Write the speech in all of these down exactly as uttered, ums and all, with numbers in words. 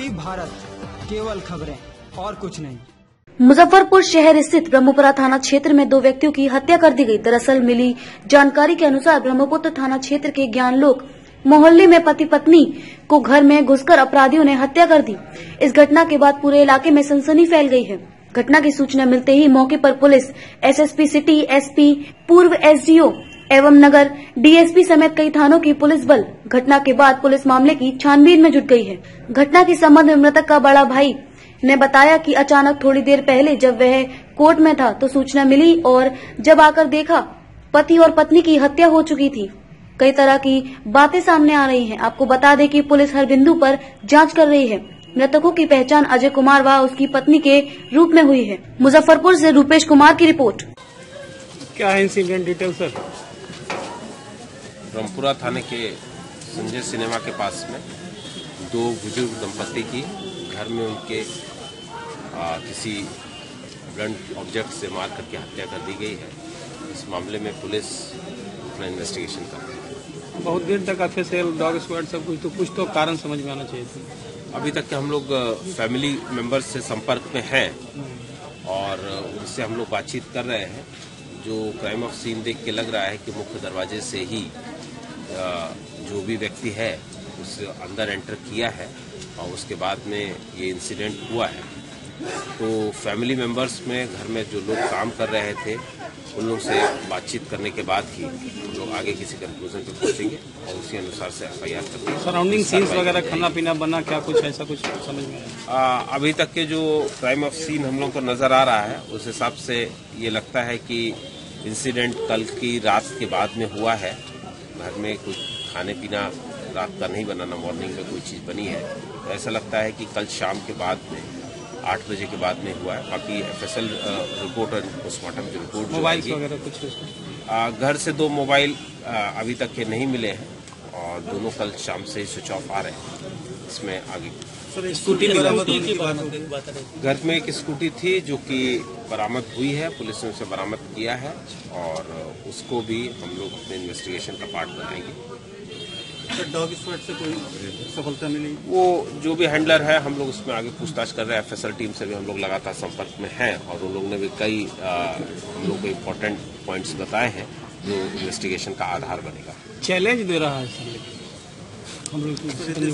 UP Bharat, केवल खबरें और कुछ नहीं। मुजफ्फरपुर शहर स्थित ब्रह्मपुरा थाना क्षेत्र में दो व्यक्तियों की हत्या कर दी गई। दरअसल मिली जानकारी के अनुसार ब्रह्मपुत्र थाना क्षेत्र के ज्ञानलोक मोहल्ले में पति पत्नी को घर में घुसकर अपराधियों ने हत्या कर दी। इस घटना के बाद पूरे इलाके में सनसनी फैल गई है। घटना की सूचना मिलते ही मौके पर पुलिस, एसएसपी सिटी, एसपी, पूर्व एसडीओ एवं नगर डीएसपी समेत कई थानों की पुलिस बल घटना के बाद पुलिस मामले की छानबीन में जुट गई है। घटना के संबंध में मृतक का बड़ा भाई ने बताया कि अचानक थोड़ी देर पहले जब वह कोर्ट में था तो सूचना मिली और जब आकर देखा पति और पत्नी की हत्या हो चुकी थी। कई तरह की बातें सामने आ रही हैं। आपको बता दें कि पुलिस हर बिंदु पर जांच कर रही है। मृतकों की पहचान अजय कुमार व उसकी पत्नी के रूप में हुई है। मुजफ्फरपुर से रूपेश कुमार की रिपोर्ट। क्या है इंसिडेंट डिटेल सर? ब्रह्मपुरा थाने के संजय सिनेमा के पास में दो बुजुर्ग दंपत्ति की घर में उनके आ, किसी ब्लंट ऑब्जेक्ट से मार करके हत्या कर दी गई है। इस मामले में पुलिस अपना इन्वेस्टिगेशन कर रही है। बहुत देर तक एफएसएल, डॉग स्क्वाड सब कुछ, तो कुछ तो कारण समझ में आना चाहिए था। अभी तक के हम लोग फैमिली मेंबर्स से संपर्क में हैं और उनसे हम लोग बातचीत कर रहे हैं। जो क्राइम ऑफ सीन देख के लग रहा है कि मुख्य दरवाजे से ही जो भी व्यक्ति है उस अंदर एंटर किया है और उसके बाद में ये इंसिडेंट हुआ है। तो फैमिली मेंबर्स में घर में जो लोग काम कर रहे थे उन लोग से बातचीत करने के बाद ही हम लोग आगे किसी कंक्लूजन पे पहुंचेंगे और उसी अनुसार से एफ आई आर करते हैं। सराउंडिंग सीन्स वगैरह, खाना पीना बना, क्या कुछ ऐसा कुछ समझ में आया? अभी तक के जो क्राइम ऑफ सीन हम लोग को नजर आ रहा है उस हिसाब से ये लगता है कि इंसिडेंट कल की रात के बाद में हुआ है। घर में कुछ खाने पीना रात का नहीं बनाना, मॉर्निंग में कोई चीज़ बनी है, तो ऐसा लगता है कि कल शाम के बाद में आठ बजे के बाद में हुआ है। बाकी एफएसएल रिपोर्ट और पोस्टमार्टम की रिपोर्ट मोबाइल वगैरह कुछ घर से दो मोबाइल अभी तक के नहीं मिले हैं और दोनों कल शाम से ही स्विच ऑफ आ रहे हैं। इसमें आगे स्कूटी घर में एक स्कूटी थी जो कि बरामद हुई है, पुलिस ने उसे बरामद किया है और उसको भी हम लोग अपने इन्वेस्टिगेशन का पार्ट बनाएंगे। डॉग स्क्वाड से कोई सफलता मिली? वो जो भी हैंडलर है हम लोग उसमें आगे पूछताछ कर रहे हैं। एफएसएल टीम से भी हम लोग लगातार संपर्क में हैं और उन लोगों ने भी कई आ, हम लोग को इम्पोर्टेंट पॉइंट्स बताए हैं जो इन्वेस्टिगेशन का आधार बनेगा। चैलेंज दे रहा है हम लोग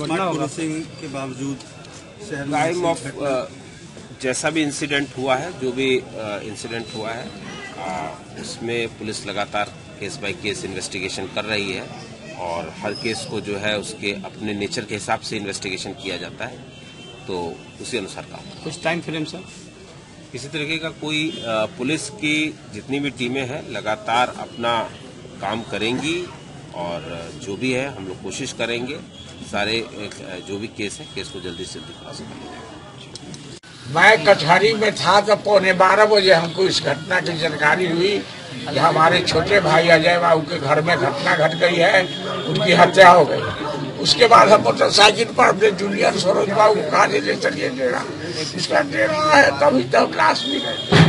के बावजूद क्राइम ऑफ जैसा भी इंसिडेंट हुआ है, जो भी इंसिडेंट हुआ है आ, उसमें पुलिस लगातार केस बाय केस इन्वेस्टिगेशन कर रही है और हर केस को जो है उसके अपने नेचर के हिसाब से इन्वेस्टिगेशन किया जाता है, तो उसी अनुसार काम। कुछ टाइम फ्रेम सर? किसी तरीके का कोई आ, पुलिस की जितनी भी टीमें हैं लगातार अपना काम करेंगी और जो भी है हम लोग कोशिश करेंगे सारे जो भी केस है केस को जल्दी से जल्दी खुलासा करेंगे। मैं कचहरी में था तो पौने बारह बजे हमको इस घटना की जानकारी हुई कि हमारे छोटे भाई अजय बाबू के घर में घटना घट गई है, उनकी हत्या हो गई। उसके बाद हम मोटरसाइकिल पर अपने जूनियर सरोज बाबू को कहा ले चलिए डेरा, इसका डेरा है, तभी तक लाश भी गई।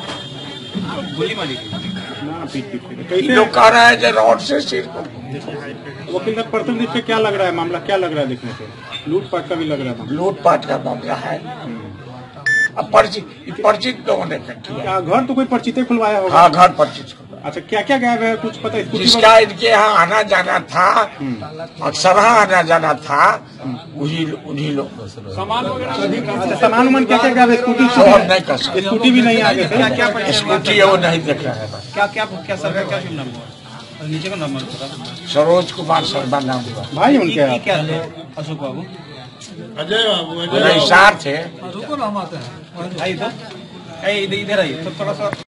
लोग कह रहे हैं रॉड से सिर को। वकील साहब, प्रथम दृष्टि क्या लग रहा है मामला? क्या लग रहा है देखने से? लूटपाट का भी लग रहा है? लूटपाट का मामला है। अब परिचित परिचित लोगों ने किया। घर तो कोई परिचित खुलवाया होगा? हाँ, घर परिचित। अच्छा, क्या क्या गायब है कुछ पता है? जिसका इनके यहाँ आना जाना था, अक्सर आना जाना था, वही उन्हीं लोग। सामान वगैरह, सामान उमान क्या क्या गायब है? स्कूटी नहीं कर सकते, स्कूटी भी नहीं आगे थे। क्या स्कूटी है वो नहीं देख रहा है। क्या क्या क्या सर क्या शुभ नाम हुआ? नीचे का नाम सरोज कुमार शर्मा नाम हुआ। भाई उनके क्या है? अशोक बाबू, अजय बाबू, थे। रुको ना, हम आते हैं। इधर इधर आइए, थोड़ा सा